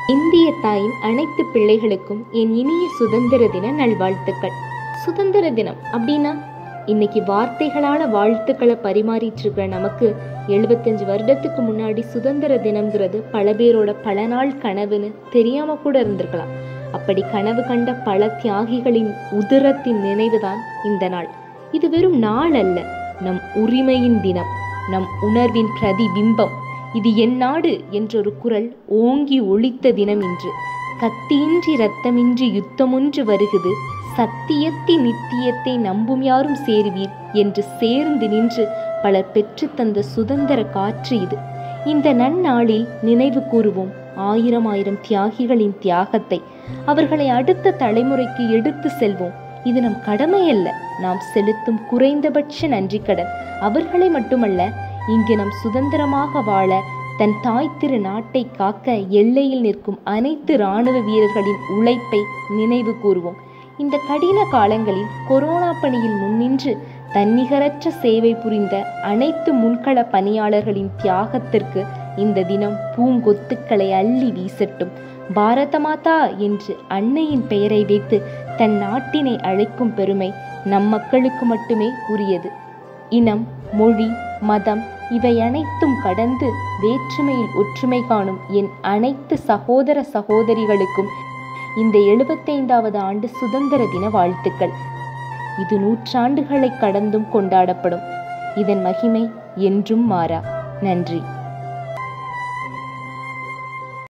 இந்திய தாயின் அனைத்து பிள்ளைகளுக்கும் என் இனிய சுதந்திர தின நல்வாழ்த்துக்கள். சுதந்திர தினம் அப்படின்னா இன்னைக்கு வார்த்தைகளான வாழ்த்துக்களை பரிமாறிட்டு இருக்கிற நமக்கு 75 வருடத்துக்கு முன்னாடி சுதந்திர தினம்ங்கிறது பல பேரோட பல நாள் கனவுன்னு தெரியாம கூட இருந்திருக்கலாம். அப்படி கனவு கண்ட பல தியாகிகளின் உதிரத்தின் நினைவுதான் இந்த நாள். இது வெறும் நாள் அல்ல, நம் உரிமையின் தினம், நம் உணர்வின் பிரதிபிம்பம். இது என் நாடு என்றொரு குரல் ஓங்கி ஒலித்த தினம் இன்று. கத்தியின்றி இரத்தமின்றி யுத்தமொன்று வருகுது, சத்தியத்தின் நித்தியத்தை நம்பும் யாரும் சேருவீர் என்று சேர்ந்து நின்று பலர் பெற்று தந்த சுதந்திர காற்று இது. இந்த நன்னாளில் நினைவு கூறுவோம் ஆயிரம் தியாகிகளின் தியாகத்தை. அவர்களை அடுத்த தலைமுறைக்கு எடுத்து செல்வோம். இது நம் கடமை அல்ல, நாம் செலுத்தும் குறைந்தபட்ச நன்றி கடன். அவர்களை மட்டுமல்ல, இங்கு நம் சுதந்திரமாக வாழ தன் தாய் திரு நாட்டை காக்க எல்லையில் நிற்கும் அனைத்து இராணுவ வீரர்களின் உழைப்பை நினைவு கூறுவோம். இந்த கடின காலங்களில் கொரோனா பணியில் முன்னின்று தன்னிகரற்ற சேவை புரிந்த அனைத்து முன்கள பணியாளர்களின் தியாகத்திற்கு இந்த தினம் பூங்கொத்துக்களை அள்ளி வீசட்டும். பாரத மாதா என்று அன்னையின் பெயரை வைத்து தன் நாட்டினை அழைக்கும் பெருமை நம் மக்களுக்கு மட்டுமே உரியது. இனம், மொழி, மதம் இவை அனைத்தும் கடந்து வேற்றுமையில் ஒற்றுமை காணும் என் அனைத்து சகோதர சகோதரிகளுக்கும் இந்த 75வது ஆண்டு சுதந்திர தின வாழ்த்துக்கள். இது 100 ஆண்டுகளை கடந்தும் கொண்டாடப்படும். இதன் மகிமை என்றும் மாறா. நன்றி.